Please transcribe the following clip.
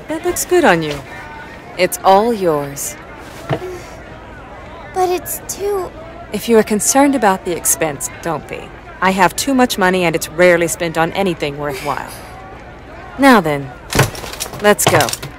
That looks good on you. It's all yours. But it's too... If you are concerned about the expense, don't be. I have too much money and it's rarely spent on anything worthwhile. Now then, let's go.